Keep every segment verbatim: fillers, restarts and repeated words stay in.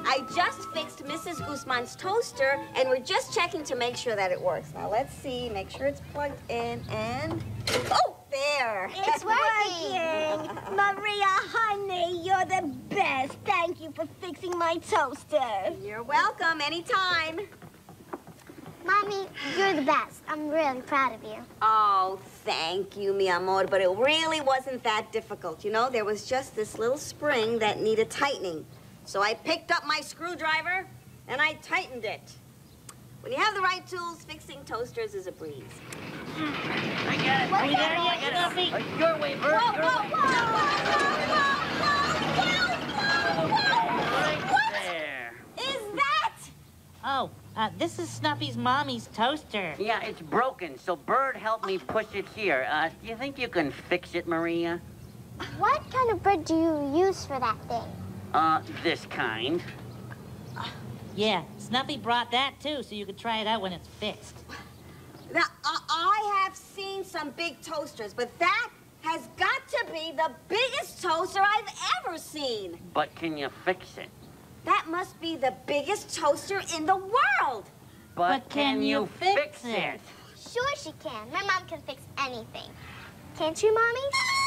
I just fixed Missus Guzman's toaster, and we're just checking to make sure that it works. Now, let's see. Make sure it's plugged in, and... Oh, there. It's working. Maria, honey, you're the best. Thank you for fixing my toaster. You're welcome. Anytime. Mommy, you're the best. I'm really proud of you. Oh, thank you, mi amor. But it really wasn't that difficult. You know, there was just this little spring that needed tightening. So I picked up my screwdriver, and I tightened it. When you have the right tools, fixing toasters is a breeze. I got it. Are we there yet, Snuffy? Uh, your way, Bert. Whoa, your whoa, way. whoa, whoa, whoa, whoa, whoa, whoa, Right What there. is that? Oh, uh, this is Snuffy's mommy's toaster. Yeah, it's broken, so Bird helped me push it here. Uh, do you think you can fix it, Maria? What kind of bread do you use for that thing? Uh, this kind. Yeah, Snuffy brought that too, so you could try it out when it's fixed. Now, I, I have seen some big toasters, but that has got to be the biggest toaster I've ever seen. But can you fix it? That must be the biggest toaster in the world. But, But can you fix it? Sure she can. My mom can fix anything. Can't you, Mommy?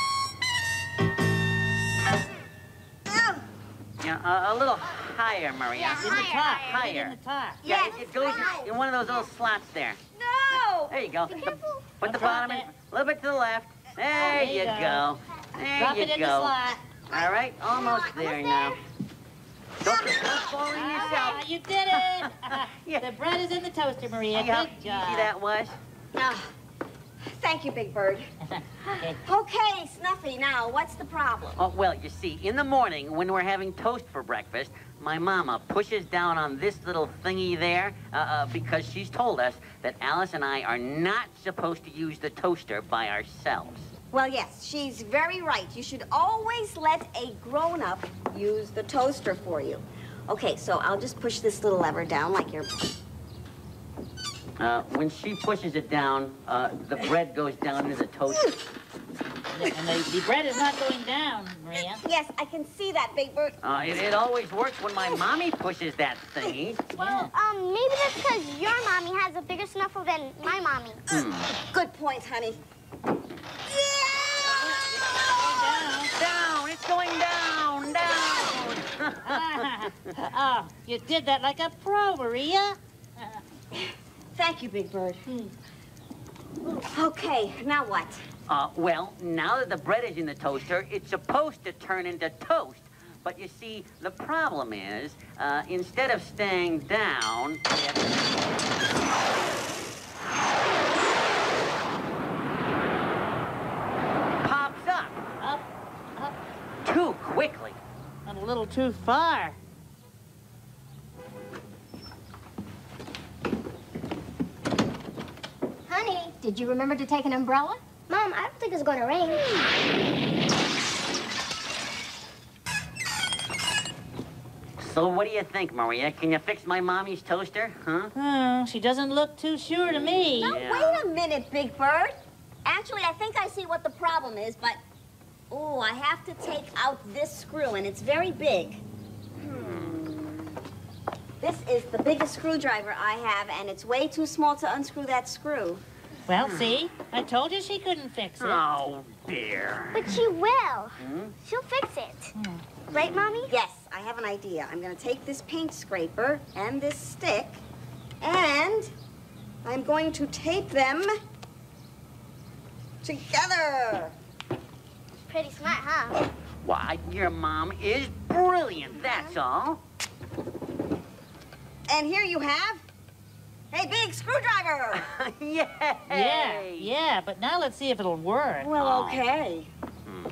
Ugh. Yeah, uh, a little higher, Maria. Yeah, In the higher, top, higher. right in the top. Yeah, Yes, it, it goes right. in, in one of those little slots there. No! There you go. Be The- careful. Put the Drop bottom in, it. a little bit to the left. There, There you you go. go. There Drop you it in go. the slot. All right, almost Almost there there. now. Don't, don't fall in Ah, yourself. you did it! Yeah. The bread is in the toaster, Maria. See how Good easy job. that was? Ah, thank you, Big Bird. Okay. Okay, Snuffy, now, what's the problem? Oh, well, you see, in the morning when we're having toast for breakfast, my mama pushes down on this little thingy there uh, uh, because she's told us that Alice and I are not supposed to use the toaster by ourselves. Well, yes, she's very right. You should always let a grown-up use the toaster for you. Okay, so I'll just push this little lever down like you're... Uh, when she pushes it down, uh, the bread goes down into the toaster. And the, the bread is not going down, Maria. Yes, I can see that, Big Bird. Uh, it, it always works when my mommy pushes that thingy. Well, um, maybe that's because your mommy has a bigger snuffle than my mommy. Hmm. Good point, honey. Down! It's going down! Down! Ah, oh, you did that like a pro, Maria. Thank you, Big Bird. Okay, now what? Uh, well, now that the bread is in the toaster, it's supposed to turn into toast. But you see, the problem is, uh, instead of staying down, it pops up Up, up, too quickly. and a little too far. Honey, did you remember to take an umbrella? Mom, I don't think it's going to rain. So what do you think, Maria? Can you fix my mommy's toaster, huh? Oh, she doesn't look too sure to me. Now, Yeah. wait a minute, Big Bird. Actually, I think I see what the problem is, but... Oh, I have to take out this screw, and it's very big. Hmm. This is the biggest screwdriver I have, and it's way too small to unscrew that screw. Well, see? I told you she couldn't fix it. Oh, dear. But she will. Hmm? She'll fix it. Right, Mommy? Yes, I have an idea. I'm going to take this paint scraper and this stick, and I'm going to tape them together. Pretty smart, huh? Why, your mom is brilliant, that's all. And here you have a big screwdriver. Yay! Yeah, yeah, but now let's see if it'll work. Well, okay. Hmm.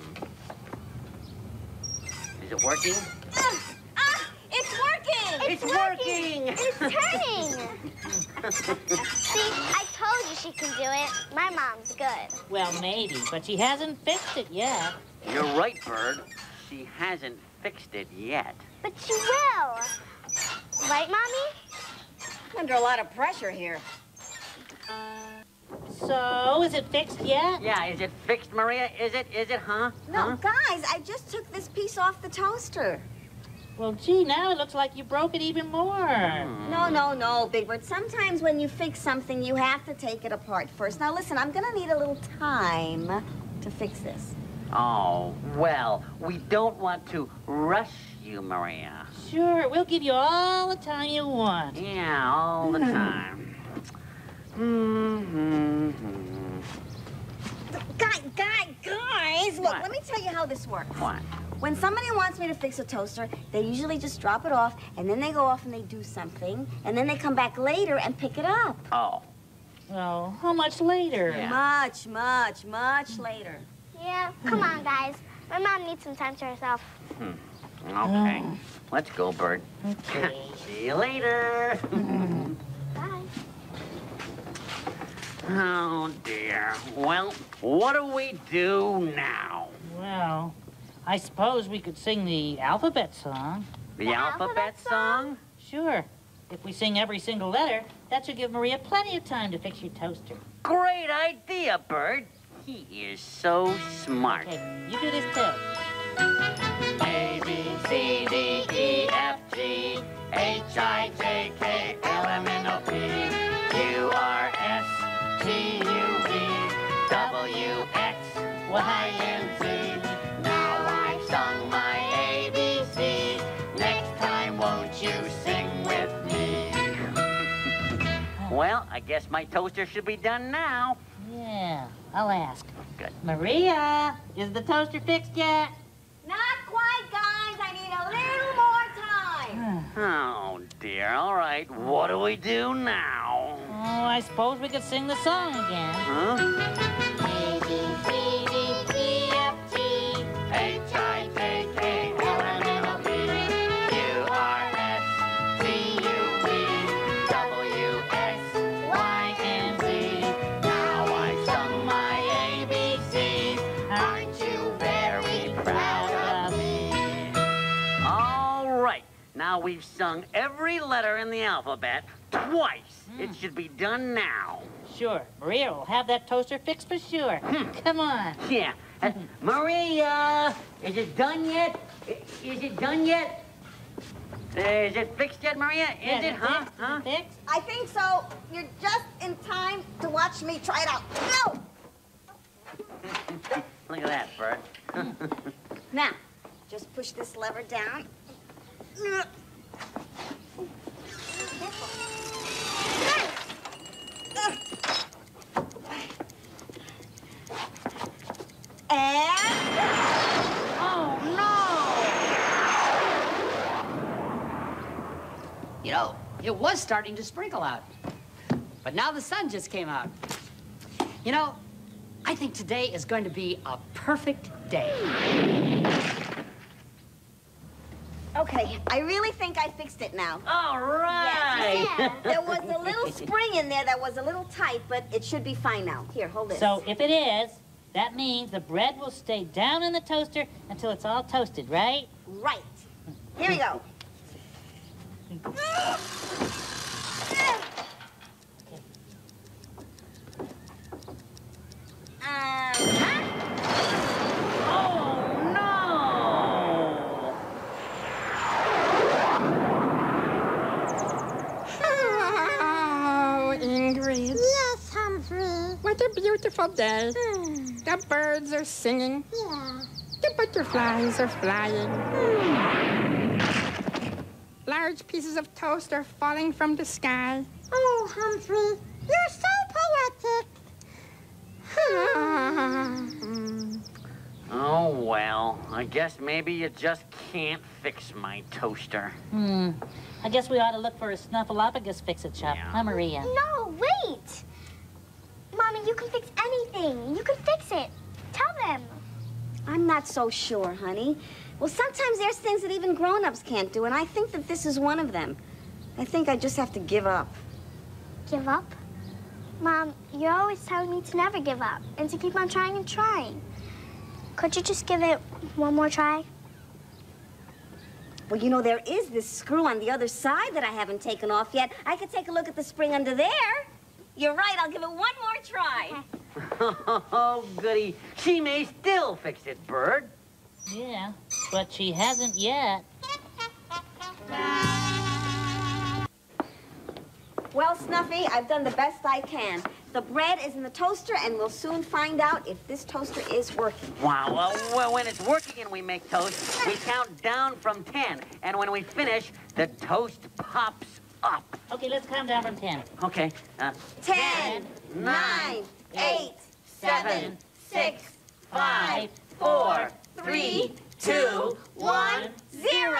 Is it working? Ah, ah, it's working! It's working! It's turning. See, I told you she can do it. My mom's good. Well, maybe, but she hasn't fixed it yet. You're right, Bird. She hasn't fixed it yet. But she will. Right, Mommy? Under a lot of pressure here. So, is it fixed yet? Yeah, is it fixed, Maria? Is it? Is it, huh? No, Huh? guys, I just took this piece off the toaster. Well, gee, now it looks like you broke it even more. No, no, no, Big Bird. Sometimes when you fix something, you have to take it apart first. Now, listen, I'm gonna need a little time to fix this. Oh, well, we don't want to rush you, Maria. Sure, we'll give you all the time you want. Yeah, all the time. Mm-hmm. Guys, guys, guys! Look, What? let me tell you how this works. What? When somebody wants me to fix a toaster, they usually just drop it off, and then they go off and they do something, and then they come back later and pick it up. Oh. Well, how much later? Yeah. Much, much, much later. Yeah, come on, guys. My mom needs some time to herself. Hmm. Okay. Oh. Let's go, Bert. Okay. See you later. Bye. Oh, dear. Well, what do we do now? Well, I suppose we could sing the alphabet song. The, The alphabet, alphabet song? Sure. If we sing every single letter, that should give Maria plenty of time to fix your toaster. Great idea, Bert. He is so smart. Okay, you do this too. A, B, C, D, E, F, G, H, I, J, K, L, M, N, O, P, Q, R, S, T, U, V, W, X, Y, and Z. Now I've sung my A B Cs. Next time, won't you sing with me? Well, I guess my toaster should be done now. Yeah, I'll ask. Good. Maria, is the toaster fixed yet? Not quite, guys. I need a little more time. Oh, dear. All right, what do we do now? Oh, I suppose we could sing the song again. Huh? A, B, C, D, E, F, G. H, I, J, K, L, M, N, O, P, Q, R, S, T, U, V, W, X, Y, and Z. Now I've sung my A B Cs. Aren't you very proud of me? All right. Now we've sung every letter in the alphabet twice. It should be done now. Sure, Maria will have that toaster fixed for sure. Come on. Yeah. Uh, Maria, is it done yet? I- Is it done yet? Uh, is it fixed yet, Maria? Is Yeah, it, huh? fixed? Is Huh? it fixed? I think so. You're just in time to watch me try it out. No! Look at that, Bert. Now, just push this lever down. And... Oh, no! You know, it was starting to sprinkle out. But now the sun just came out. You know, I think today is going to be a perfect day. Okay, I really think I fixed it now. All right! Yeah. There was a little spring in there that was a little tight, but it should be fine now. Here, hold this. So if it is, that means the bread will stay down in the toaster until it's all toasted, right? Right. Here we go. Uh-huh. Oh, no! Oh, Ingrid. Yes, Humphrey. What a beautiful day. The birds are singing. Yeah. The butterflies are flying. Large pieces of toast are falling from the sky. Oh, Humphrey, you're so poetic. Oh, well, I guess maybe you just can't fix my toaster. Hmm. I guess we ought to look for a snuffleupagus fix-it shop, Yeah. huh, Maria? No, wait. Mommy, you can fix anything. You can fix it. Tell them. I'm not so sure, honey. Well, sometimes there's things that even grown-ups can't do, and I think that this is one of them. I think I just have to give up. Give up? Mom, you're always telling me to never give up and to keep on trying and trying. Could you just give it one more try? Well, you know, there is this screw on the other side that I haven't taken off yet. I could take a look at the spring under there. You're right, I'll give it one more try. Oh, goody. She may still fix it, Bird. Yeah, but she hasn't yet. Well, Snuffy, I've done the best I can. The bread is in the toaster, and we'll soon find out if this toaster is working. Wow, well, well, when it's working and we make toast, we count down from ten. And when we finish, the toast pops up. Okay, let's count down from ten. Okay. Uh, Ten, nine, eight, seven, six, five, four, three, two, one, zero.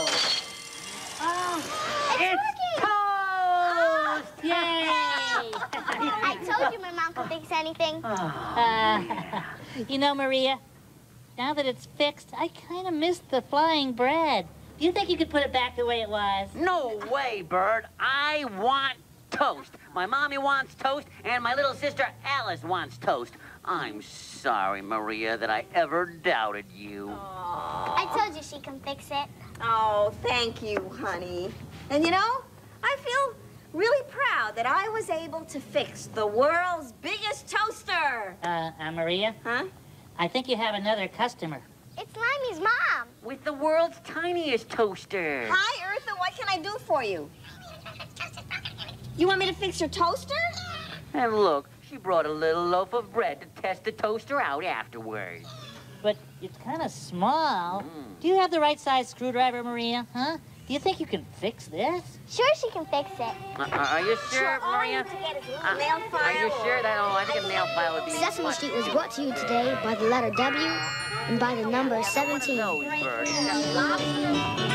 Oh, it's, it's working! toast! Yay! I told you my mom could fix anything. Uh, you know, Maria, now that it's fixed, I kind of missed the flying bread. Do you think you could put it back the way it was? No way, Bird. I want toast. My mommy wants toast, and my little sister Alice wants toast. I'm sorry, Maria, that I ever doubted you. I told you she can fix it. Oh, thank you, honey. And you know, I feel really proud that I was able to fix the world's biggest toaster. Uh, uh, Maria? Huh? I think you have another customer. It's Limey's mom. With the world's tiniest toaster. Hi, Eartha. What can I do for you? You want me to fix your toaster? And look, she brought a little loaf of bread to test the toaster out afterwards. But it's kind of small. Mm. Do you have the right size screwdriver, Maria? Huh? Do you think you can fix this? Sure, she can fix it. Uh, are you sure, All Maria? you have to get is a little Uh, nail file. Are you sure that? Oh, I think a nail file would be. Sesame Street was brought to you today by the letter W and by the number seventeen. Those birds. Lobster.